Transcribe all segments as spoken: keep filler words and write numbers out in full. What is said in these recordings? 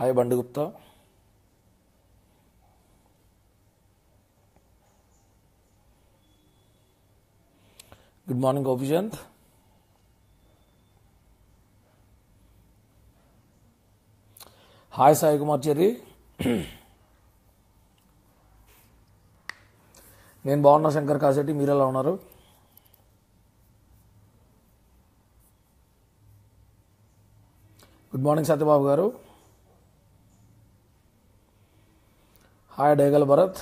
Hi Bandu Gupta. Good morning Gopichand. Hi Sai Kumar Cherry. నేను బాగున్నా శంకర్ కాసేటి, మీరు ఎలా ఉన్నారు? Good morning Satyababu garu. Hi Degal Bharat.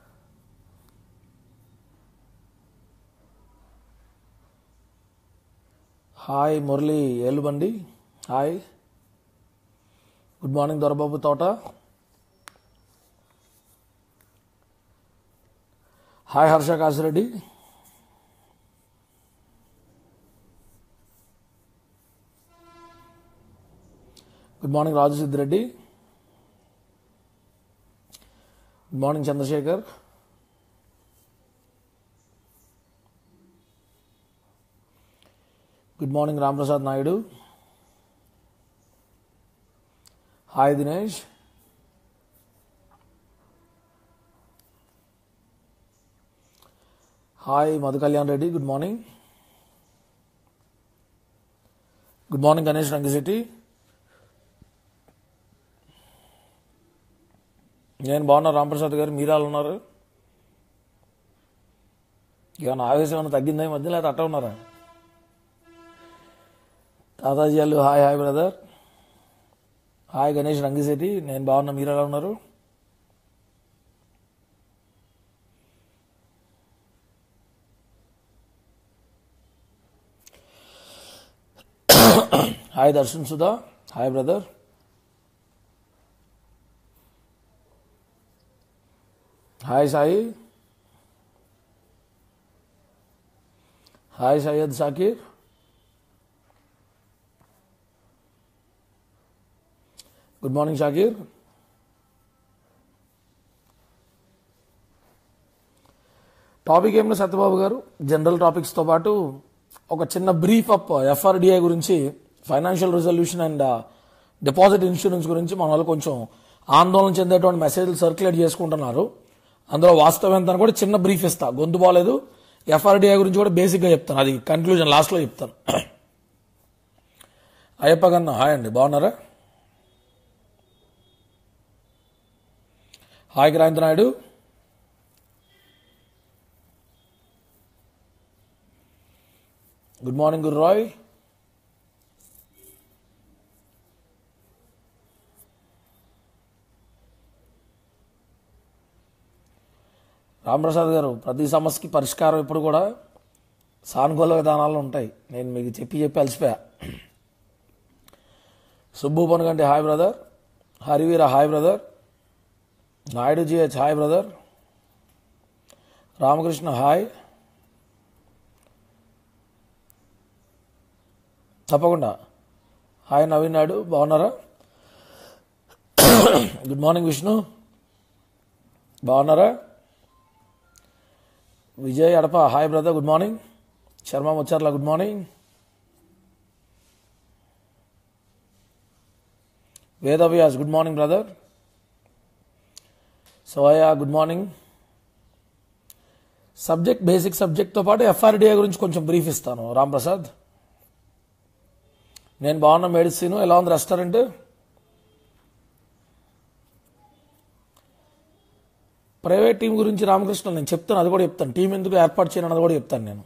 Hi Murali Elubandi. Hi good morning Dorababu Thota. Hi Harsha Kasireddy. Good morning Raju Siddireddy. Good morning Chandrashekhar. Good morning Ramprasad Naidu. Hi Dinesh. Hi Madhu Kalyan Reddy. Good morning. Good morning Ganesh Rangisetti. నేను బాగున్నా రాంప్రసాద్ గారు, మీరు ఎలా ఉన్నారు? ఏమన్నా ఆవేశం ఏమైనా తగ్గిందా ఈ మధ్య, లేదా అట్ట ఉన్నారా? తాతాజీలు hi hi brother. Hi Ganesh Rangisetti. నేను బాగున్నా, మీరు ఎలా ఉన్నారు? Hi Darshan Sudha. Hi brother. Hi Sai. Hi Syed Shakir. Good morning Shakir. Topic ఏమిటి సత్యబాబు గారు? జనరల్ టాపిక్స్తో పాటు ఒక చిన్న బ్రీఫ్ అప్ ఎఫ్ఆర్డిఐ గురించి, financial resolution and deposit insurance గురించి మన వాళ్ళు కొంచెం ఆందోళన చెందేటువంటి మెసేజ్లు సర్క్యులేట్ చేసుకుంటున్నారు. అందులో వాస్తవం ఎంత కూడా చిన్న బ్రీఫ్ ఇస్తా. గొంతు బాలేదు. ఎఫ్ఆర్డిఐ గురించి కూడా బేసిక్గా చెప్తాను, అది కన్క్లూజన్ లాస్ట్లో చెప్తాను. అయ్యప్ప కన్నా హాయ్ అండి, బాగున్నారా? Hi Kranthi Naidu. Good morning Guru Rai. Ramprasad garu, ప్రతి సమస్యకి పరిష్కారం ఇప్పుడు కూడా సానుకూల విధానాలు ఉంటాయి. నేను మీకు చెప్పి చెప్పి అలసిపోయా. Subbu Panuganti hi brother. Hariveera hi brother. Naidu GH hi brother. Ramakrishna hi. తప్పకుండా హాయ్ నవీన్ నాయుడు, బాగున్నారా? గుడ్ మార్నింగ్ విష్ణు, బాగున్నారా? Vijay Adapa hi brother, good morning. Sharma Mucharla good morning. Vedavyas good morning brother. Soya good morning. Subject basic సబ్జెక్ట్తో పాటు ఎఫ్ఆర్డిఐ గురించి కొంచెం బ్రీఫ్ ఇస్తాను. రాంప్రసాద్, నేను బాగున్నా. మెడిసిన్ ఎలా ఉంది? రెస్టారెంట్ ప్రైవేట్ టీం గురించి రామకృష్ణ నేను చెప్తాను, అది కూడా చెప్తాను. టీం ఎందుకు ఏర్పాటు చేయను అన్నది కూడా చెప్తాను నేను.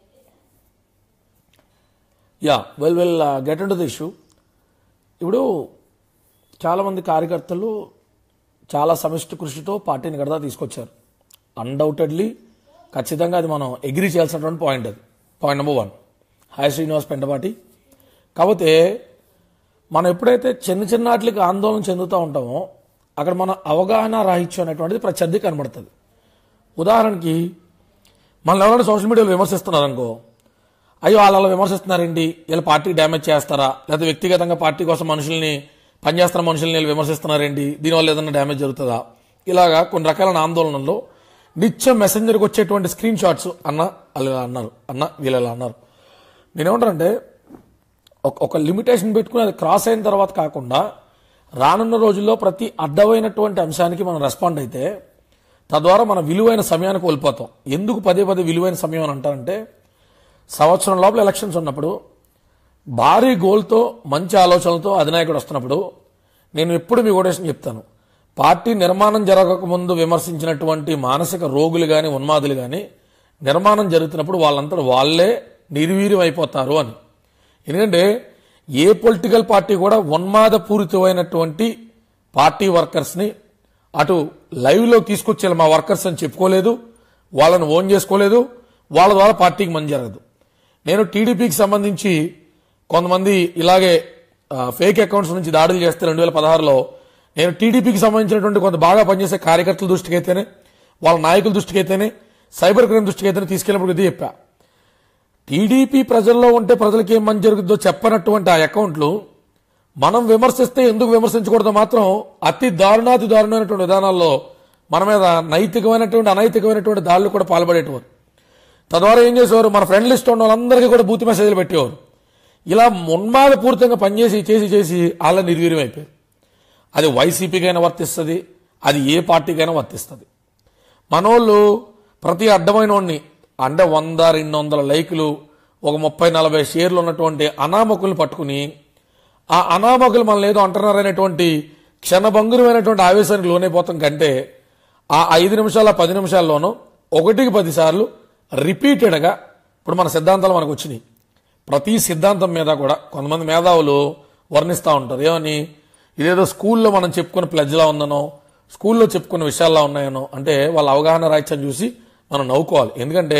Yeah well well get into the issue. ఇప్పుడు చాలామంది కార్యకర్తలు చాలా సమిష్టి కృషితో పార్టీని గడదా తీసుకొచ్చారు. అన్డౌటెడ్లీ ఖచ్చితంగా అది మనం అగ్రీ చేయాల్సినటువంటి పాయింట్. అది point number one. Hi Srinivas Pentapati. కాకపోతే మనం ఎప్పుడైతే చిన్న చిన్న వాటికి ఆందోళన చెందుతూ ఉంటామో అక్కడ మన అవగాహన రాహిత్యం అనేటువంటిది ప్రత్యర్థి కనబడుతుంది. ఉదాహరణకి మనల్ని ఎవరైనా సోషల్ మీడియాలో విమర్శిస్తున్నారనుకో, అయ్యో వాళ్ళు అలా విమర్శిస్తున్నారేంటి, వీళ్ళ పార్టీకి డ్యామేజ్ చేస్తారా, లేదా వ్యక్తిగతంగా పార్టీ కోసం మనుషుల్ని పనిచేస్తున్న మనుషుల్ని వీళ్ళు విమర్శిస్తున్నారేంటి, దీనివల్ల ఏదైనా డ్యామేజ్ జరుగుతుందా, ఇలాగా కొన్ని రకాల ఆందోళనల్లో నిత్యం మెసెంజర్కి వచ్చేటువంటి స్క్రీన్ షాట్స్ అన్న వాళ్ళు అన్నారు, అన్న వీళ్ళు ఎలా అన్నారు. నేనేమంటానంటే ఒక లిమిటేషన్ పెట్టుకుని అది క్రాస్ అయిన తర్వాత కాకుండా రానున్న రోజుల్లో ప్రతి అడ్డమైనటువంటి అంశానికి మనం రెస్పాండ్ అయితే తద్వారా మన విలువైన సమయాన్ని కోల్పోతాం. ఎందుకు పదే పదే విలువైన సమయం అని అంటారంటే, సంవత్సరం లోపల ఎలక్షన్స్ ఉన్నప్పుడు భారీ గోల్తో మంచి ఆలోచనలతో అధినాయకుడు వస్తున్నప్పుడు నేను ఎప్పుడు మీ ఓటేషన్ చెప్తాను, పార్టీ నిర్మాణం జరగకముందు విమర్శించినటువంటి మానసిక రోగులు కానీ ఉన్మాదులు కానీ నిర్మాణం జరుగుతున్నప్పుడు వాళ్ళంతా వాళ్లే నిర్వీర్యం అయిపోతారు అని. ఎందుకంటే ఏ పొలిటికల్ పార్టీ కూడా ఉన్మాదపూరితమైనటువంటి పార్టీ వర్కర్స్ని అటు లైవ్లో తీసుకొచ్చేలా మా వర్కర్స్ అని చెప్పుకోలేదు, వాళ్ళని ఓన్ చేసుకోలేదు, వాళ్ళ ద్వారా పార్టీకి మంచి జరగదు. నేను టీడీపీకి సంబంధించి కొంతమంది ఇలాగే ఫేక్ అకౌంట్స్ నుంచి దాడులు చేస్తే రెండు వేల పదహారులో నేను టీడీపీకి సంబంధించినటువంటి కొంత బాగా పనిచేసే కార్యకర్తల దృష్టికి అయితేనే, వాళ్ళ నాయకుల దృష్టికి అయితేనే, సైబర్ క్రైమ్ దృష్టికి అయితేనే తీసుకెళ్ళినప్పుడు ఇది చెప్పా. టీడీపీ ప్రజల్లో ఉంటే ప్రజలకి ఏం మంచి జరుగుతుందో చెప్పనటువంటి ఆ అకౌంట్లు మనం విమర్శిస్తే ఎందుకు విమర్శించకూడదో మాత్రం అతి దారుణాతి దారుణమైనటువంటి విధానాల్లో మన మీద నైతికమైనటువంటి అనైతికమైనటువంటి దాడులు కూడా పాల్పడేటవారు. తద్వారా ఏం చేసేవారు, మన ఫ్రెండ్ లిస్ట్ ఉన్న వాళ్ళందరికీ కూడా బూత్ మెసేజ్లు పెట్టేవారు. ఇలా ఉన్మాదపూరితంగా పనిచేసి చేసి చేసి వాళ్ళ నిర్వీర్యం అయిపోయారు. అది వైసీపీకైనా వర్తిస్తుంది, అది ఏ పార్టీకైనా వర్తిస్తుంది. మనోళ్ళు ప్రతి అడ్డమైన వాడిని అంటే వంద రెండు వందల లైకులు ఒక ముప్పై నలభై షేర్లు ఉన్నటువంటి అనామకుల్ని పట్టుకుని ఆ అనామకులు మనల్ని ఏదో అంటున్నారనేటువంటి క్షణభంగురమైనటువంటి ఆవేశానికి లోనైపోతాం కంటే ఆ ఐదు నిమిషాల పది నిమిషాల్లోనూ ఒకటికి పది సార్లు రిపీటెడ్గా ఇప్పుడు మన సిద్ధాంతాలు మనకు వచ్చినాయి. ప్రతి సిద్ధాంతం మీద కూడా కొంతమంది మేధావులు వర్ణిస్తూ ఉంటారు. ఏమని, ఇదేదో స్కూల్లో మనం చెప్పుకున్న ప్లెజ్లా ఉందనో, స్కూల్లో చెప్పుకున్న విషయాల్లా ఉన్నాయనో. అంటే వాళ్ళ అవగాహన రాహిత్యం చూసి మనం నవ్వుకోవాలి. ఎందుకంటే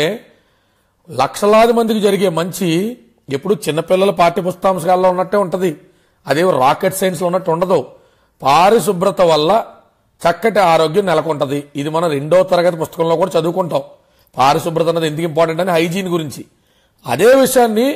లక్షలాది మందికి జరిగే మంచి ఎప్పుడు చిన్నపిల్లల పాఠ్య పుస్తకాంశాల్లో ఉన్నట్టే ఉంటుంది, అదేవో రాకెట్ సైన్స్లో ఉన్నట్టు ఉండదు. పారిశుభ్రత వల్ల చక్కటి ఆరోగ్యం నెలకొంటది. ఇది మనం రెండో తరగతి పుస్తకంలో కూడా చదువుకుంటాం. పారిశుభ్రత అనేది ఎందుకు ఇంపార్టెంట్ అని, హైజీన్ గురించి. అదే విషయాన్ని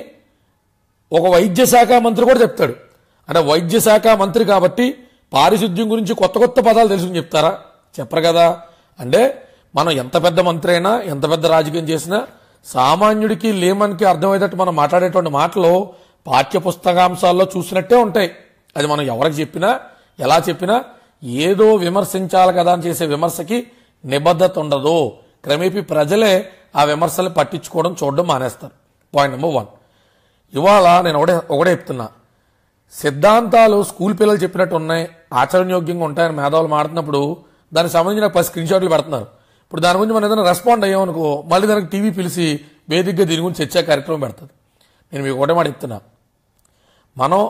ఒక వైద్య శాఖ మంత్రి కూడా చెప్తాడు. అంటే వైద్య శాఖ మంత్రి కాబట్టి పారిశుద్ధ్యం గురించి కొత్త కొత్త పదాలు తెలుసుకుని చెప్తారా? చెప్పరు కదా. అంటే మనం ఎంత పెద్ద మంత్రి అయినా, ఎంత పెద్ద రాజకీయం చేసినా సామాన్యుడికి లేమన్కి అర్థమయ్యేటట్టు మనం మాట్లాడేటువంటి మాటలు పాఠ్య పుస్తకాంశాల్లో చూసినట్టే ఉంటాయి. అది మనం ఎవరికి చెప్పినా ఎలా చెప్పినా ఏదో విమర్శించాలి కదా అని చేసే విమర్శకి నిబద్ధత ఉండదు. క్రమేపీ ప్రజలే ఆ విమర్శలు పట్టించుకోవడం చూడడం మానేస్తారు. Point number one. ఇవాళ నేను ఒకటే ఒకటే చెప్తున్నా, సిద్ధాంతాలు స్కూల్ పిల్లలు చెప్పినట్టు ఉన్నాయి, ఆచరణయోగ్యంగా ఉంటాయని మేధావులు మాడుతున్నప్పుడు దానికి సంబంధించిన పది స్క్రీన్ షాట్లు పెడుతున్నారు. ఇప్పుడు దాని గురించి మనం ఏదైనా రెస్పాండ్ అయ్యామనుకో మళ్ళీ దానికి టీవీ పిలిచి వేదికగా దీని గురించి చర్చా కార్యక్రమం పెడుతుంది. నేను మీకు ఒకటే మాట చెప్తున్నా, మనం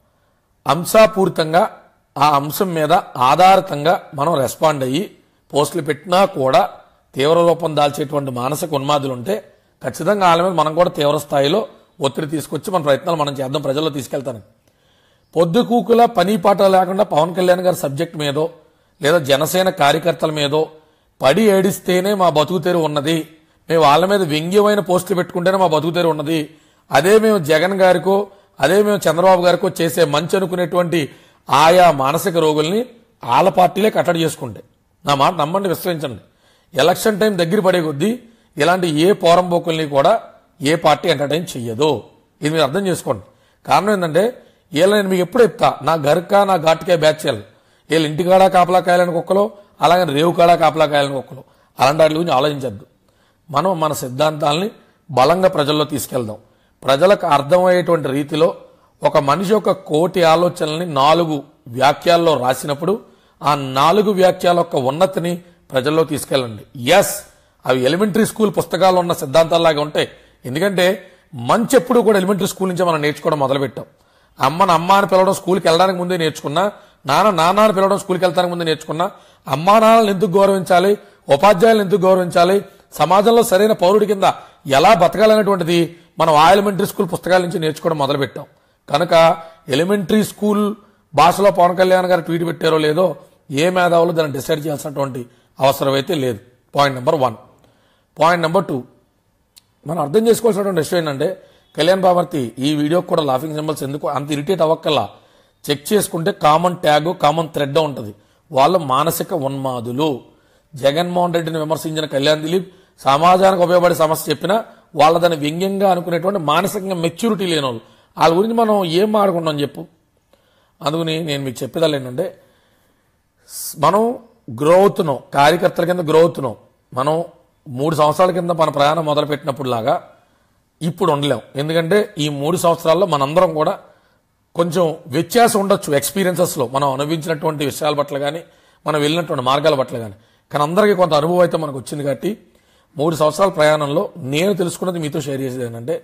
అంశాపూరితంగా ఆ అంశం మీద ఆధారితంగా మనం రెస్పాండ్ అయ్యి పోస్టులు పెట్టినా కూడా తీవ్ర రూపం దాల్చేటువంటి మానసిక ఉన్మాదులు ఉంటే ఖచ్చితంగా వాళ్ళ మీద మనం కూడా తీవ్ర స్థాయిలో ఒత్తిడి తీసుకొచ్చి మన ప్రయత్నాలు మనం చేద్దాం, ప్రజల్లో తీసుకెళ్తాను. పొద్దుకూకుల పని పాట లేకుండా పవన్ కళ్యాణ్ గారి సబ్జెక్ట్ మీదో లేదా జనసేన కార్యకర్తల మీదో పడి ఏడిస్తేనే మా బతుకుతెరు ఉన్నది, మేము వాళ్ళ మీద వ్యంగ్యమైన పోస్టులు పెట్టుకుంటేనే మా బతుకుతెరు ఉన్నది, అదే మేము జగన్ గారికో అదే మేము చంద్రబాబు గారికో చేసే మంచి అనుకునేటువంటి ఆయా మానసిక రోగుల్ని వాళ్ళ పార్టీలే కట్టడి చేసుకుంటే, నా మాట నమ్మండి, విశ్వసించండి, ఎలక్షన్ టైం దగ్గర పడే కొద్దీ ఇలాంటి ఏ పోరంబోకుల్ని కూడా ఏ పార్టీ ఎంటర్టైన్ చెయ్యదు. ఇది మీరు అర్థం చేసుకోండి. కారణం ఏంటంటే వీళ్ళ నేను మీకు ఎప్పుడు చెప్తా, నా గర్కా నా ఘాటుకే బ్యాచ్ చేయాలి. వీళ్ళు ఇంటికాడా కాపలా కాయాలని కుక్కలో, అలాగే రేవు కాడా కాపలా కాయాలని కుక్కలో, అలాంటి వాటి గురించి ఆలోచించద్దు. మనం మన సిద్ధాంతాలని బలంగా ప్రజల్లో తీసుకెళ్దాం. ప్రజలకు అర్థమయ్యేటువంటి రీతిలో ఒక మనిషి యొక్క కోటి ఆలోచనల్ని నాలుగు వ్యాఖ్యాల్లో రాసినప్పుడు ఆ నాలుగు వ్యాఖ్యాల యొక్క ఉన్నతిని ప్రజల్లో తీసుకెళ్ళండి. ఎస్, అవి ఎలిమెంటరీ స్కూల్ పుస్తకాల్లో ఉన్న సిద్ధాంతాల్లాగా ఉంటాయి. ఎందుకంటే మంచి ఎప్పుడు కూడా ఎలిమెంటరీ స్కూల్ నుంచే మనం నేర్చుకోవడం మొదలుపెట్టాం. అమ్మను అమ్మ అని పిలవడం స్కూల్కి వెళ్ళడానికి ముందే నేర్చుకున్నా, నాన్న నాన్న అని పిలవడం స్కూల్కి వెళ్తానికి ముందే నేర్చుకున్నా, అమ్మా నాన్నలను ఎందుకు గౌరవించాలి, ఉపాధ్యాయులను ఎందుకు గౌరవించాలి, సమాజంలో సరైన పౌరుడి కింద ఎలా బతకాలనేటువంటిది మనం ఆ ఎలిమెంటరీ స్కూల్ పుస్తకాల నుంచి నేర్చుకోవడం మొదలుపెట్టాం. కనుక ఎలిమెంటరీ స్కూల్ భాషలో పవన్ కళ్యాణ్ గారు ట్వీట్ పెట్టారో లేదో ఏ మేధావులు దాన్ని డిసైడ్ చేయాల్సినటువంటి అవసరం అయితే లేదు. Point number one. Point number two, మనం అర్థం చేసుకోవాల్సినటువంటి విషయం ఏంటంటే, కళ్యాణ్ బామర్తి ఈ వీడియోకి కూడా లాఫింగ్ సింబల్స్ ఎందుకు అంత ఇరిటేట్ అవ్వక్కల్లా, చెక్ చేసుకుంటే కామన్ ట్యాగ్ కామన్ థ్రెడ్ ఉంటుంది. వాళ్ళు మానసిక ఉన్మాదులు. జగన్మోహన్ రెడ్డిని విమర్శించిన కళ్యాణ్ దిలీప్ సమాజానికి ఉపయోగపడే సమస్య చెప్పినా వాళ్ళ దాన్ని వ్యంగ్యంగా అనుకునేటువంటి మానసికంగా మెచ్యూరిటీ లేని వాళ్ళు. వాళ్ళ గురించి మనం ఏం మాట్లాడుకున్నాం చెప్పు. అందుకని నేను మీకు చెప్పేదాళ్ళు ఏంటంటే మనం గ్రో అవుతున్నాం, కార్యకర్తల కింద గ్రో అవుతున్నాం. మనం మూడు సంవత్సరాల కింద మన ప్రయాణం మొదలుపెట్టినప్పుడు లాగా ఇప్పుడు ఉండలేం. ఎందుకంటే ఈ మూడు సంవత్సరాల్లో మనందరం కూడా కొంచెం వ్యత్యాసం ఉండొచ్చు ఎక్స్పీరియన్సెస్లో, మనం అనుభవించినటువంటి విషయాల పట్ల కానీ మనం వెళ్ళినటువంటి మార్గాల పట్ల కానీ. కానీ అందరికీ కొంత అనుభవం అయితే మనకు వచ్చింది. కాబట్టి మూడు సంవత్సరాల ప్రయాణంలో నేను తెలుసుకున్నది మీతో షేర్ చేసేది ఏంటంటే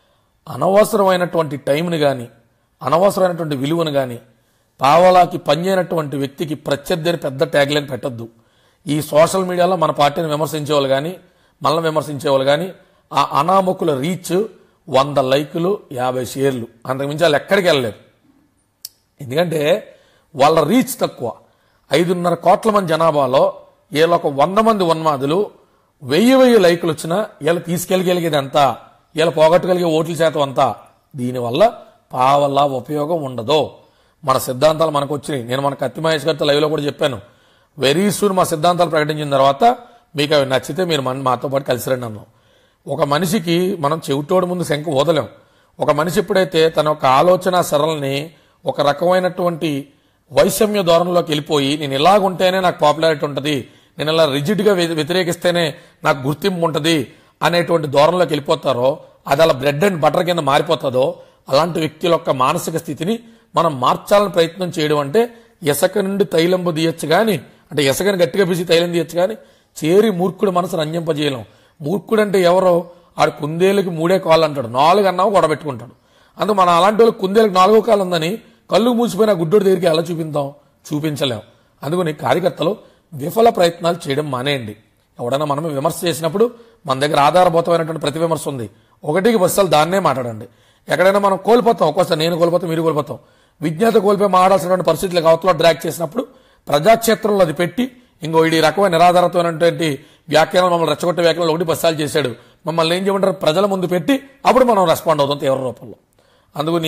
అనవసరమైనటువంటి టైంని కానీ అనవసరమైనటువంటి విలువను కానీ పావలాకి పనిచేయనటువంటి వ్యక్తికి ప్రత్యర్థి అని పెద్ద ట్యాగ్లైన్ పెట్టద్దు. ఈ సోషల్ మీడియాలో మన పార్టీని విమర్శించేవాళ్ళు కానీ మనల్ని విమర్శించేవాళ్ళు కానీ ఆ అనామకుల రీచ్ వంద లైకులు యాభై షేర్లు అంతకుమించి వాళ్ళు ఎక్కడికి వెళ్ళలేరు. ఎందుకంటే వాళ్ళ రీచ్ తక్కువ. ఐదున్నర కోట్ల మంది జనాభాలో వీళ్ళు ఒక వంద మంది ఉన్మాదులు వెయ్యి వెయ్యి లైకులు వచ్చినా వీళ్ళు తీసుకెళ్ళగలిగేది అంతా, వీళ్ళు పోగొట్టగలిగే ఓట్ల శాతం అంతా. దీనివల్ల పావలా ఉపయోగం ఉండదు. మన సిద్ధాంతాలు మనకు వచ్చినాయి. నేను మన కత్తి మహేష్ గారితో లైవ్లో కూడా చెప్పాను, వెరీ సూన్ మా సిద్ధాంతాలు ప్రకటించిన తర్వాత మీకు అవి నచ్చితే మీరు మన మాతో పాటు కలిసి రండి అన్నాం. ఒక మనిషికి మనం చెవిటోడు ముందు శంఖ వదలేం. ఒక మనిషి ఎప్పుడైతే తన యొక్క ఆలోచన సరళని ఒక రకమైనటువంటి వైషమ్య ధోరణిలోకి వెళ్ళిపోయి నేను ఇలాగుంటేనే నాకు పాపులారిటీ ఉంటుంది, నేను ఇలా రిజిడ్గా వ్యతిరేకిస్తేనే నాకు గుర్తింపు ఉంటుంది అనేటువంటి ధోరణిలోకి వెళ్ళిపోతారో, అది అలా బ్రెడ్ అండ్ బటర్ కింద మారిపోతుందో, అలాంటి వ్యక్తుల యొక్క మానసిక స్థితిని మనం మార్చాలని ప్రయత్నం చేయడం అంటే ఇసక నుండి తైలంబు తీయచ్చు కానీ, అంటే ఇసకని గట్టిగా పిసి తైలం తీయచ్చు కానీ చేరి మూర్ఖుడు మనసు రంజింపజేయలేం. మూర్ఖుడు అంటే ఎవరో ఆడు కుందేలుకి మూడే కాళ్ళు అంటాడు, నాలుగు అన్నావు గొడబెట్టుకుంటాడు. అందుకు మనం అలాంటి వాళ్ళకి కుందేలకు నాలుగో కాళ్ళు ఉందని కళ్ళు మూసిపోయిన గుడ్డోడి దగ్గరికి ఎలా చూపిద్దాం? చూపించలేం. అందుకని కార్యకర్తలు విఫల ప్రయత్నాలు చేయడం మానేయండి. ఎవడైనా మనం విమర్శ చేసినప్పుడు మన దగ్గర ఆధారభూతమైనటువంటి ప్రతి విమర్శ ఉంది, ఒకటికి బస్సాలు దాన్నే మాట్లాడండి. ఎక్కడైనా మనం కోల్పోతాం, ఒక్కోసారి నేను కోల్పోతాం, మీరు కోల్పోతాం. విజ్ఞాత కోల్పోయి మాట్లాడాల్సినటువంటి పరిస్థితులకు అవతల డ్రాక్ చేసినప్పుడు ప్రజాక్షేత్రంలో అది పెట్టి ఇంకో ఈ రకమైన నిరాధారతమైనటువంటి వ్యాఖ్యానాలు మమ్మల్ని రెచ్చగొట్టే వ్యాఖ్యానాలు ఒకటి బస్సాలు చేశాడు, మమ్మల్ని ఏం చేయమంటారు ప్రజల ముందు పెట్టి అప్పుడు మనం రెస్పాండ్ అవుతాం తీవ్ర రూపంలో. అందుకని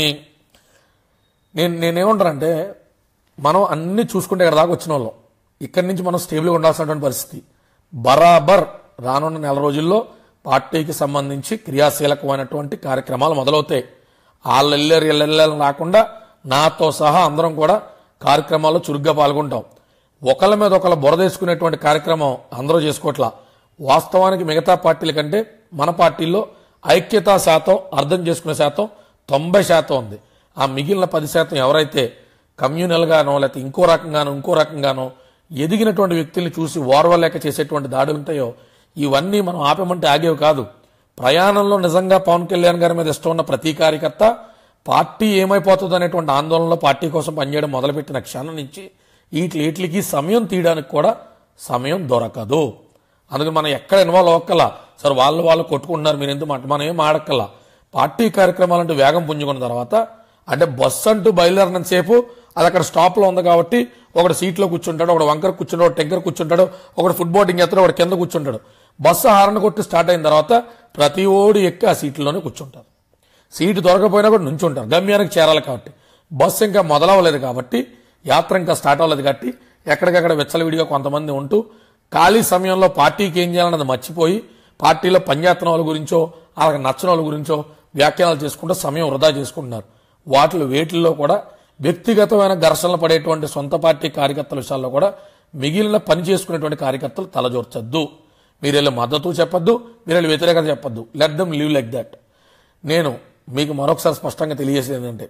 నేను నేనేమంటానంటే మనం అన్ని చూసుకుంటే ఇక్కడ దాకా వచ్చిన వాళ్ళం, ఇక్కడి నుంచి మనం స్టేబుల్గా ఉండాల్సినటువంటి పరిస్థితి. బరాబర్ రానున్న నెల రోజుల్లో పార్టీకి సంబంధించి క్రియాశీలకమైనటువంటి కార్యక్రమాలు మొదలవుతాయి. వాళ్ళు వెళ్ళారు వీళ్ళు వెళ్ళారు రాకుండా నాతో సహా అందరం కూడా కార్యక్రమాల్లో చురుగ్గా పాల్గొంటాం. ఒకళ్ళ మీద ఒకళ్ళ బురదేసుకునేటువంటి కార్యక్రమం అందరూ చేసుకోవట్లా. వాస్తవానికి మిగతా పార్టీల కంటే మన పార్టీల్లో ఐక్యతా శాతం, అర్థం చేసుకునే శాతం తొంభై శాతం ఉంది. ఆ మిగిలిన పది శాతం ఎవరైతే కమ్యూనల్గానో లేకపోతే ఇంకో రకంగానో ఇంకో రకంగానో ఎదిగినటువంటి వ్యక్తుల్ని చూసి ఓర్వలేక చేసేటువంటి దాడులు ఉంటాయో ఇవన్నీ మనం ఆపేమంటే ఆగేవి కాదు. ప్రయాణంలో నిజంగా పవన్ కళ్యాణ్ గారి మీద ఇష్టం ఉన్న ప్రతి కార్యకర్త పార్టీ ఏమైపోతుంది అనేటువంటి ఆందోళనలో పార్టీ కోసం పనిచేయడం మొదలుపెట్టిన క్షణం నుంచి వీటి వీటికి సమయం తీయడానికి కూడా సమయం దొరకదు. అందుకని మనం ఎక్కడ ఇన్వాల్వ్ అవ్వక్కల్లా. సార్ వాళ్ళు వాళ్ళు కొట్టుకుంటున్నారు మీరు ఎందుకు మనం ఏం ఆడక్కల్లా. పార్టీ కార్యక్రమాలంటూ వేగం పుంజుకున్న తర్వాత అంటే బస్సు అంటూ బయలుదేరినంత సేపు అది అక్కడ స్టాప్లో ఉంది కాబట్టి ఒకటి సీట్లో కూర్చుంటాడు, ఒకటి వంకర కూర్చుంటాడు, ఒకటి టెంకర్ కూర్చుంటాడు, ఒకటి ఫుట్ బోటింగ్ ఎత్తాడు, ఒకటి కింద కూర్చుంటాడు. బస్సు హారన్ కొట్టి స్టార్ట్ అయిన తర్వాత ప్రతి ఓడి ఎక్కి ఆ సీట్లోనే కూర్చుంటారు. సీటు దొరకపోయినా కూడా నుంచుంటారు, గమ్యానికి చేరాలి కాబట్టి. బస్సు ఇంకా మొదలవ్వలేదు కాబట్టి, యాత్ర ఇంకా స్టార్ట్ అవ్వలేదు కాబట్టి ఎక్కడికక్కడ విచ్చలవిడిగా కొంతమంది ఉంటూ ఖాళీ సమయంలో పార్టీకి ఏం చేయాలన్నది మర్చిపోయి పార్టీలో పనిచేస్తున్న వాళ్ళ గురించో వాళ్ళకి నచ్చిన వాళ్ళ గురించో వ్యాఖ్యానాలు చేసుకుంటూ సమయం వృధా చేసుకుంటున్నారు. వాటిలో వేటిల్లో కూడా వ్యక్తిగతమైన ఘర్షణలు పడేటువంటి సొంత పార్టీ కార్యకర్తల విషయాల్లో కూడా మిగిలిన పని చేసుకునేటువంటి కార్యకర్తలు తలజోర్చొద్దు. మీరు వెళ్ళి మద్దతు చెప్పొద్దు, మీరు వెళ్ళి వ్యతిరేకత చెప్పొద్దు. Let them live like that. నేను మీకు మరొకసారి స్పష్టంగా తెలియజేసేది ఏంటంటే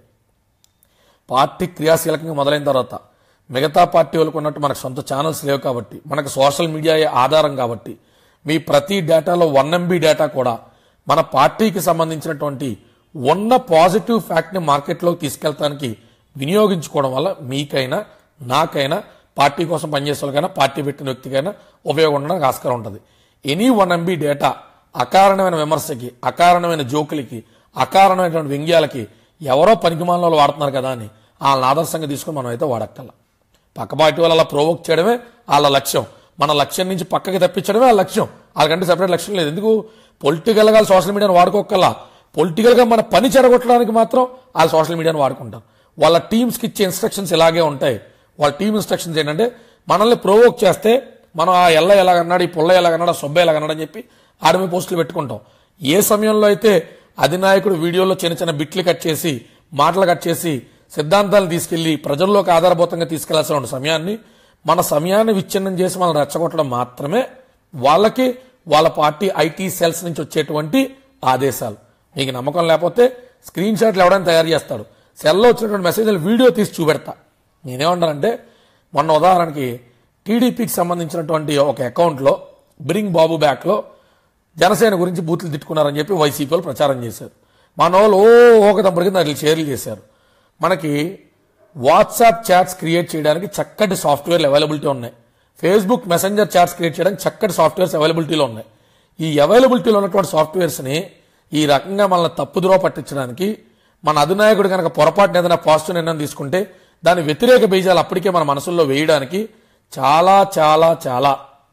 పార్టీ క్రియాశీలకంగా మొదలైన తర్వాత మిగతా పార్టీ వాళ్ళకు ఉన్నట్టు మనకు సొంత ఛానల్స్ లేవు కాబట్టి, మనకు సోషల్ మీడియా ఆధారం కాబట్టి మీ ప్రతి డేటాలో వన్ ఎంబీ డేటా కూడా మన పార్టీకి సంబంధించినటువంటి ఉన్న పాజిటివ్ ఫ్యాక్ట్ని మార్కెట్లోకి తీసుకెళ్తానికి వినియోగించుకోవడం వల్ల మీకైనా నాకైనా పార్టీ కోసం పనిచేసే వాళ్ళకైనా పార్టీ పెట్టిన వ్యక్తికైనా ఉపయోగం ఉండడానికి ఆస్కారం ఉంటుంది. ఎనీ వన్ ఎంబీ డేటా అకారణమైన విమర్శకి, అకారణమైన జోకులకి, అకారణమైనటువంటి వ్యంగ్యాలకి ఎవరో పనికిమాలలో వాడుతున్నారు కదా అని వాళ్ళని ఆదర్శంగా తీసుకుని మనం అయితే వాడక్కల. పక్క పార్టీ వాళ్ళు అలా ప్రోవోక్ చేయడమే వాళ్ళ లక్ష్యం. మన లక్ష్యం నుంచి పక్కకి తప్పించడమే వాళ్ళ లక్ష్యం. వాళ్ళకంటే సెపరేట్ లక్ష్యం లేదు. ఎందుకు పొలిటికల్గా సోషల్ మీడియాను వాడుకోకల్లా, పొలిటికల్గా మన పని చెడగొట్టడానికి మాత్రం వాళ్ళు సోషల్ మీడియాను వాడుకుంటారు. వాళ్ళ టీమ్స్కి ఇచ్చే ఇన్స్ట్రక్షన్స్ ఇలాగే ఉంటాయి. వాళ్ళ టీమ్ ఇన్స్ట్రక్షన్స్ ఏంటంటే మనల్ని ప్రోవోక్ చేస్తే మనం ఆ ఎల్ల ఎలాగన్నాడు, ఈ పుల్ల ఎలాగన్నాడు, ఆ సొబ్బ ఎలాగన్నాడు అని చెప్పి ఆర్మీ పోస్టులు పెట్టుకుంటాం. ఏ సమయంలో అయితే అధినాయకుడు వీడియోలో చిన్న చిన్న బిట్లు కట్ చేసి మాటలు కట్ చేసి సిద్ధాంతాలను తీసుకెళ్లి ప్రజల్లోకి ఆధారభూతంగా తీసుకెళ్లాల్సిన సమయాన్ని మన సమయాన్ని విచ్ఛిన్నం చేసి మనల్ని రెచ్చగొట్టడం మాత్రమే వాళ్ళకి వాళ్ళ పార్టీ ఐటీ సెల్స్ నుంచి వచ్చేటువంటి ఆదేశాలు. మీకు నమ్మకం లేకపోతే స్క్రీన్ షాట్లు ఎవడైనా తయారు చేస్తాడు, సెల్లో వచ్చినటువంటి మెసేజ్లు వీడియో తీసి చూపెడతా. నేనేమంటానంటే మొన్న ఉదాహరణకి టీడీపీకి సంబంధించినటువంటి ఒక అకౌంట్లో బ్రింగ్ బాబు బ్యాక్లో జనసేన గురించి బూతులు తిట్టుకున్నారని చెప్పి వైసీపీ వాళ్ళు ప్రచారం చేశారు. మన వాళ్ళు ఓ ఒక తప్పటికి అట్లా షేర్లు చేశారు. మనకి వాట్సాప్ చాట్స్ క్రియేట్ చేయడానికి చక్కటి సాఫ్ట్వేర్లు అవైలబిలిటీ ఉన్నాయి. ఫేస్బుక్ మెసెంజర్ చాట్స్ క్రియేట్ చేయడానికి చక్కటి సాఫ్ట్వేర్స్ అవైలబిలిటీలో ఉన్నాయి. ఈ అవైలబిలిటీలో ఉన్నటువంటి సాఫ్ట్వేర్స్ని ఈ రకంగా మనల్ని తప్పుదోవ పట్టించడానికి మన అధినాయకుడు కనుక పొరపాటున ఏదైనా పాజిటివ్ నిర్ణయం తీసుకుంటే దాని వ్యతిరేక బీజాలు అప్పటికే మన మనసుల్లో వేయడానికి చాలా చాలా చాలా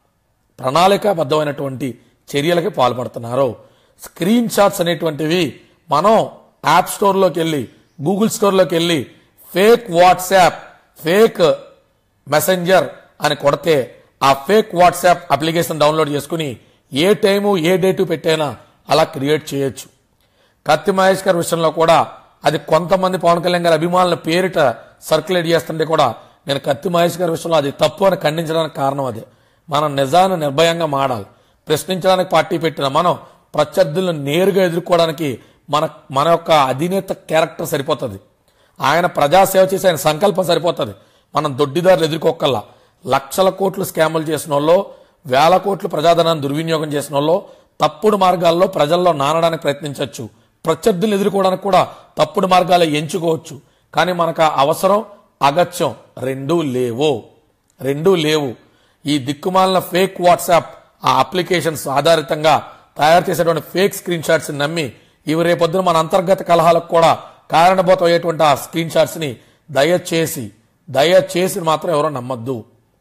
ప్రణాళికాబద్ధమైనటువంటి చర్యలకి పాల్పడుతున్నారు. స్క్రీన్ షాట్స్ అనేటువంటివి మనం యాప్ స్టోర్లోకి వెళ్ళి గూగుల్ స్టోర్లోకి వెళ్ళి ఫేక్ వాట్సాప్ ఫేక్ మెసెంజర్ అని కొడితే ఆ ఫేక్ వాట్సాప్ అప్లికేషన్ డౌన్లోడ్ చేసుకుని ఏ టైము ఏ డేటు పెట్టైనా అలా క్రియేట్ చేయొచ్చు. కత్తి మహేష్ గారి విషయంలో కూడా అది కొంతమంది పవన్ కళ్యాణ్ గారి అభిమానుల పేరిట సర్క్యులేట్ చేస్తుంటే కూడా నేను కత్తి మహేష్ గారి విషయంలో అది తప్పు అని ఖండించడానికి కారణం అదే. మనం నిజాన్ని నిర్భయంగా మాడాలి. ప్రశ్నించడానికి పార్టీ పెట్టిన మనం ప్రత్యర్థులను నేరుగా ఎదుర్కోవడానికి మన మన యొక్క అధినేత క్యారెక్టర్ సరిపోతుంది. ఆయన ప్రజాసేవ చేసి ఆయన సంకల్పం సరిపోతుంది. మనం దొడ్డిదారులు ఎదుర్కోకల్లా లక్షల కోట్లు స్కాములు చేసిన వాళ్ళు, వేల కోట్లు ప్రజాధనాన్ని దుర్వినియోగం చేసిన వాళ్ళు తప్పుడు మార్గాల్లో ప్రజల్లో నానడానికి ప్రయత్నించవచ్చు. ప్రత్యర్థులు ఎదుర్కోవడానికి కూడా తప్పుడు మార్గాలు ఎంచుకోవచ్చు. కానీ మనకు ఆ అవసరం అగత్యం రెండూ లేవు రెండూ లేవు ఈ దిక్కుమాలిన ఫేక్ వాట్సాప్ ఆ అప్లికేషన్స్ ఆధారితంగా తయారు చేసేటువంటి ఫేక్ స్క్రీన్ షాట్స్ నమ్మి ఇవి రేపొద్దున మన అంతర్గత కలహాలకు కూడా కారణభూతం అయ్యేటువంటి ఆ స్క్రీన్ షాట్స్ ని దయచేసి దయచేసి మాత్రం ఎవరో నమ్మద్దు.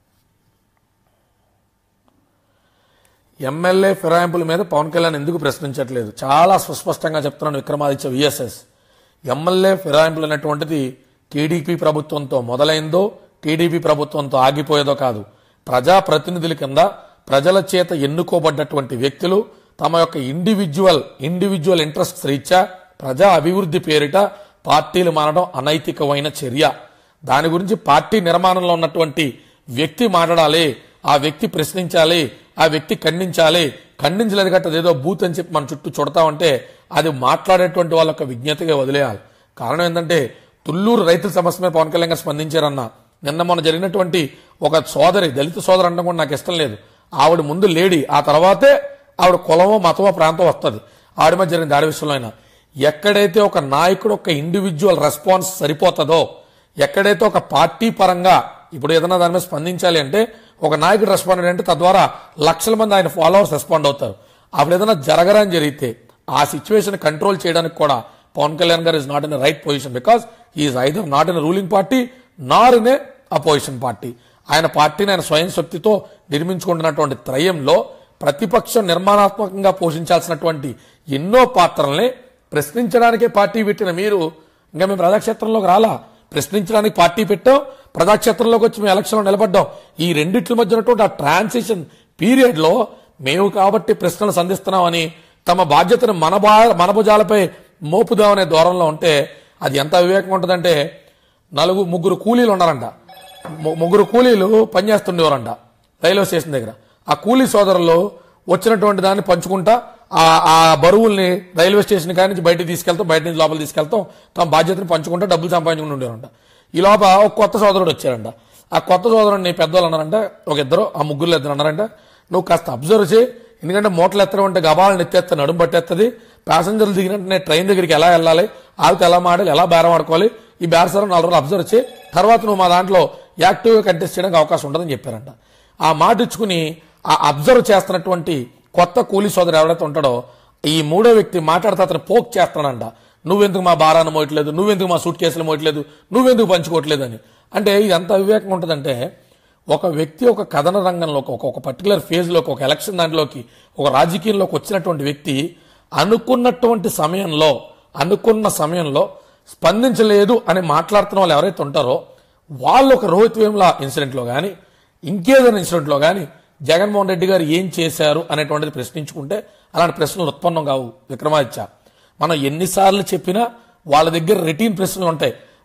ఎమ్మెల్యే ఫిరాయింపుల మీద పవన్ కళ్యాణ్ ఎందుకు ప్రశ్నించట్లేదు? చాలా సుస్పష్టంగా చెప్తున్నాను విక్రమాదిత్య విఎస్ఎస్. ఎమ్మెల్యే ఫిరాయింపులు అనేటువంటిది టీడీపీ ప్రభుత్వంతో మొదలైందో టీడీపీ ప్రభుత్వంతో ఆగిపోయేదో కాదు. ప్రజాప్రతినిధుల కింద ప్రజల చేత ఎన్నుకోబడ్డటువంటి వ్యక్తులు తమ యొక్క ఇండివిజువల్ ఇండివిజువల్ ఇంట్రెస్ట్స్ రీత్యా ప్రజా అభివృద్ధి పేరిట పార్టీలు మారడం అనైతికమైన చర్య. దాని గురించి పార్టీ నిర్మాణంలో ఉన్నటువంటి వ్యక్తి మాట్లాడాలి, ఆ వ్యక్తి ప్రశ్నించాలి, ఆ వ్యక్తి ఖండించాలి. ఖండించలేదు గట్ట ఏదో బూత్ అని చెప్పి మన చుట్టూ చుడతామంటే అది మాట్లాడేటువంటి వాళ్ళ యొక్క విజ్ఞతగా వదిలేయాలి. కారణం ఏంటంటే తుళ్లూరు రైతుల సమస్య మీద పవన్ కళ్యాణ్ గారు స్పందించారన్న నిన్న మొన్న జరిగినటువంటి ఒక సోదరి దళిత సోదరు అనడం కూడా నాకు ఇష్టం లేదు. ఆవిడ ముందు లేడీ, ఆ తర్వాతే ఆవిడ కులమో మతమో ప్రాంతం వస్తుంది. ఆవిడ మీద జరిగిన దాడి విషయంలో అయినా ఎక్కడైతే ఒక నాయకుడు ఒక ఇండివిజువల్ రెస్పాన్స్ సరిపోతుందో, ఎక్కడైతే ఒక పార్టీ పరంగా ఇప్పుడు ఏదైనా దాని మీద స్పందించాలి అంటే ఒక నాయకుడు రెస్పాండ్ అంటే తద్వారా లక్షల మంది ఆయన ఫాలోవర్స్ రెస్పాండ్ అవుతారు. అప్పుడు ఏదైనా జరగరని జరిగితే ఆ సిచ్యువేషన్ కంట్రోల్ చేయడానికి కూడా Pawan Kalyan garu is not in right position because he's either not in ruling party nor in a opposition party. ఆయన పార్టీని ఆయన స్వయం శక్తితో నిర్మించుకుంటున్నటువంటి త్రయంలో ప్రతిపక్షం నిర్మాణాత్మకంగా పోషించాల్సినటువంటి ఎన్నో పాత్రల్ని ప్రశ్నించడానికే పార్టీ పెట్టిన మీరు ఇంకా మేము ప్రజాక్షేత్రంలోకి రాలా. ప్రశ్నించడానికి పార్టీ పెట్టాం, ప్రజాక్షేత్రంలోకి వచ్చి మేము ఎలక్షన్లో నిలబడ్డాం. ఈ రెండిట్ల మధ్య ఉన్నటువంటి ఆ ట్రాన్సిషన్ పీరియడ్ లో మేము కాబట్టి ప్రశ్నలు సంధిస్తున్నామని తమ బాధ్యతను మన బా మన భుజాలపై మోపుదామనే దూరంలో ఉంటే అది ఎంత వివేకం ఉంటుందంటే, నలుగురు ముగ్గురు కూలీలు ఉన్నారంట. ముగ్గురు కూలీలు పనిచేస్తుండేవారంట రైల్వే స్టేషన్ దగ్గర. ఆ కూలీ సోదరులు వచ్చినటువంటి దాన్ని పంచుకుంటా ఆ బరువుల్ని రైల్వే స్టేషన్ కాడి నుంచి బయటకు తీసుకెళ్తాం, బయట నుంచి లోపల తీసుకెళ్తాం, తమ బాధ్యతను పంచుకుంటా డబ్బులు సంపాదించుకుంటూ ఉండేవారంట. ఈ లోపల ఒక కొత్త సోదరుడు వచ్చారంట. ఆ కొత్త సోదరుడిని పెద్దవాళ్ళు అన్నారంట, ఒక ఇద్దరు ఆ ముగ్గురు ఇద్దరు అన్నారంట, నువ్వు కాస్త అబ్జర్వ్ చేయి, ఎందుకంటే మూటలు ఎత్తడం అంటే గబాలను ఎత్తేస్తే నడుము పట్టేస్తుంది, ప్యాసింజర్లు దిగినట్టు ట్రైన్ దగ్గరికి ఎలా వెళ్ళాలి, వాళ్ళతో ఎలా మాడాలి, ఎలా బేరం ఆడుకోవాలి, ఈ బేరసారం నాలుగు రోజులు అబ్జర్వ్ చేయి, తర్వాత నువ్వు మా దాంట్లో యాక్టివ్గా కంటెస్ట్ చేయడానికి అవకాశం ఉంటుందని చెప్పారంట. ఆ మాట ఇచ్చుకుని ఆ అబ్జర్వ్ చేస్తున్నటువంటి కొత్త కూలీ సోదరు ఎవరైతే ఉంటాడో ఈ మూడో వ్యక్తి మాట్లాడితే అతను పోక్ చేస్తానంట, నువ్వెందుకు మా భారాన్ని మోయట్లేదు, నువ్వెందుకు మా సూట్ కేసులు మోయట్లేదు, నువ్వెందుకు పంచుకోవట్లేదు అని. అంటే ఇది ఎంత వివేకం ఉంటుందంటే, ఒక వ్యక్తి ఒక కథన రంగంలోకి ఒక ఒక పర్టికులర్ ఫేజ్లోకి ఒక ఎలక్షన్ దాంట్లోకి ఒక రాజకీయంలోకి వచ్చినటువంటి వ్యక్తి అనుకున్నటువంటి సమయంలో అనుకున్న సమయంలో స్పందించలేదు అని మాట్లాడుతున్న వాళ్ళు ఎవరైతే ఉంటారో వాళ్ళు ఒక రోహిత్ వేముల ఇన్సిడెంట్లో కానీ ఇంకేదైనా ఇన్సిడెంట్లో కానీ జగన్మోహన్ రెడ్డి గారు ఏం చేశారు అనేటువంటిది ప్రశ్నించుకుంటే అలాంటి ప్రశ్నలు ఉత్పన్నం కావు. విక్రమాదిత్య, మనం ఎన్నిసార్లు చెప్పినా వాళ్ళ దగ్గర రొటీన్ ప్రశ్నలు ఉంటాయి.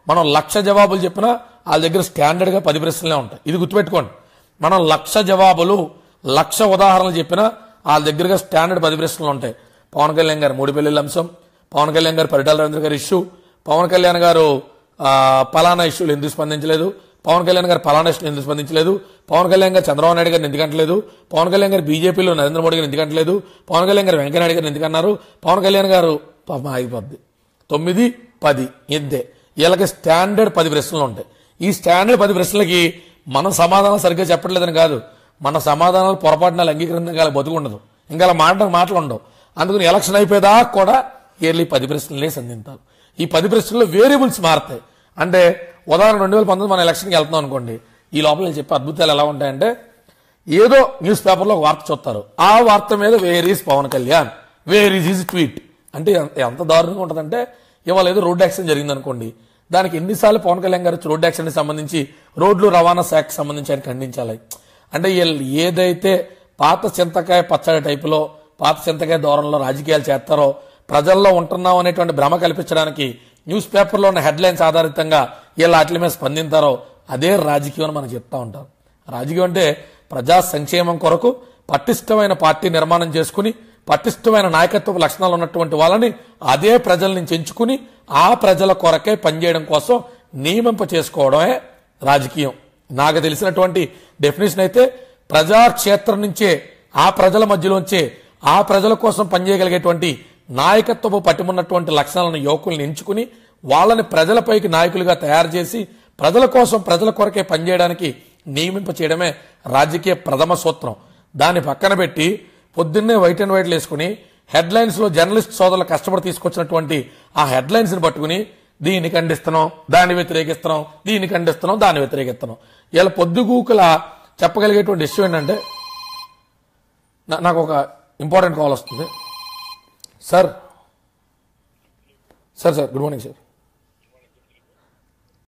మనం లక్ష జవాబులు చెప్పినా వాళ్ళ దగ్గర స్టాండర్డ్ గా పది ప్రశ్నలే ఉంటాయి. ఇది గుర్తుపెట్టుకోండి. మనం లక్ష జవాబులు లక్ష ఉదాహరణలు చెప్పినా వాళ్ళ దగ్గరగా స్టాండర్డ్ పది ప్రశ్నలు ఉంటాయి. పవన్ కళ్యాణ్ గారు మూడు పెళ్లిళ్ళ అంశం, పవన్ కళ్యాణ్ గారు పరిటాల రవీంద్ర గారి ఇష్యూ, పవన్ కళ్యాణ్ గారు పలానా ఇష్యూలు ఎందుకు స్పందించలేదు, పవన్ కళ్యాణ్ గారు పలానా ఇష్యూలు ఎందుకు స్పందించలేదు, పవన్ కళ్యాణ్ గారు చంద్రబాబు నాయుడు గారిని ఎందుకంటలేదు, పవన్ కళ్యాణ్ గారు బీజేపీలో నరేంద్ర మోడీ గారిని ఎందుకంటలేదు, పవన్ కళ్యాణ్ గారు వెంకయ్యనాయుడు గారిని ఎందుకన్నారు, పవన్ కళ్యాణ్ గారు పాపం ఆగిపోద్ది. తొమ్మిది పది ఇంతే. వీళ్ళకి స్టాండర్డ్ పది ప్రశ్నలు ఉంటాయి. ఈ స్టాండర్డ్ పది ప్రశ్నలకి మనం సమాధానం సరిగ్గా చెప్పట్లేదని కాదు, మన సమాధానాలు పొరపాటున అంగీకరించగల బతుకుండదు, ఇంకా అలా మాట్లాడక మాటలు ఉండవు. అందుకని ఎలక్షన్ అయిపోయేదాకా కూడా ఇయర్లీ పది ప్రశ్నలే సంధించాలి. ఈ పది ప్రశ్నల్లో వేరియబుల్స్ మారుతాయి. అంటే ఉదాహరణ రెండు వేల పంతొమ్మిది మన ఎలక్షన్కి వెళ్తున్నాం అనుకోండి, ఈ లోపల నేను చెప్పే అద్భుతాలు ఎలా ఉంటాయంటే, ఏదో న్యూస్ పేపర్లో ఒక వార్త చూస్తారు, ఆ వార్త మీద where is Pawan Kalyan, where is his tweet. అంటే ఎంత దారుణంగా ఉంటుందంటే, ఇవాళ ఏదో రోడ్డు యాక్సిడెంట్ జరిగింది అనుకోండి, దానికి ఎన్నిసార్లు పవన్ కళ్యాణ్ గారు రోడ్డు యాక్సిడెంట్ సంబంధించి రోడ్లు రవాణా శాఖకు సంబంధించి ఆయన ఖండించాలి. అంటే వీళ్ళు ఏదైతే పాత చింతకాయ పచ్చడి టైపులో పాత చింతకాయ ధోరణిలో రాజకీయాలు చేస్తారో, ప్రజల్లో ఉంటున్నాం అనేటువంటి భ్రమ కల్పించడానికి న్యూస్ పేపర్లో ఉన్న హెడ్లైన్స్ ఆధారితంగా వీళ్ళు వాటి మీద స్పందించారో అదే రాజకీయం అని మనం చెప్తా ఉంటాం. రాజకీయం అంటే ప్రజా సంక్షేమం కొరకు పటిష్టమైన పార్టీ నిర్మాణం చేసుకుని పటిష్టమైన నాయకత్వ లక్షణాలు ఉన్నటువంటి వాళ్ళని అదే ప్రజల నుంచి ఎంచుకుని ఆ ప్రజల కొరకే పనిచేయడం కోసం నియమింప చేసుకోవడమే రాజకీయం. నాకు తెలిసినటువంటి డెఫినేషన్ అయితే ప్రజాక్షేత్రం నుంచే ఆ ప్రజల మధ్యలోంచే ఆ ప్రజల కోసం పనిచేయగలిగేటువంటి నాయకత్వపు పటిమున్నటువంటి లక్షణాలను యువకుల్ని ఎంచుకుని వాళ్ళని ప్రజలపైకి నాయకులుగా తయారు చేసి ప్రజల కోసం ప్రజల కొరకే పనిచేయడానికి నియమింప చేయడమే రాజకీయ ప్రథమ సూత్రం. దాన్ని పక్కన పెట్టి పొద్దున్నే వైట్ అండ్ వైట్లు వేసుకుని హెడ్లైన్స్ లో జర్నలిస్ట్ సోదరులు కష్టపడి తీసుకొచ్చినటువంటి ఆ హెడ్లైన్స్ ని పట్టుకుని దీన్ని ఖండిస్తున్నాం, దాన్ని వ్యతిరేకిస్తున్నాం, దీన్ని ఖండిస్తున్నాం, దాన్ని వ్యతిరేకిస్తున్నాం. ఇలా పొద్దుగూకల చెప్పగలిగేటువంటి ఇష్యూ ఏంటంటే, నాకు ఒక ఇంపార్టెంట్ కాల్ వస్తుంది. Sir sir sir good morning sir.